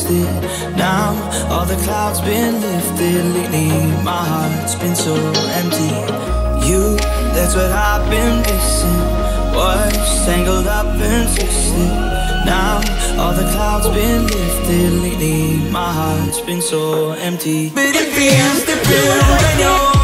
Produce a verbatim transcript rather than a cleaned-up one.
twisted. Now all the clouds been lifted. Lately my heart's been so empty. You, that's what I've been missing. Was tangled up and twisted. Now all the clouds been lifted. Lately my heart's been so empty. But it feels different when you're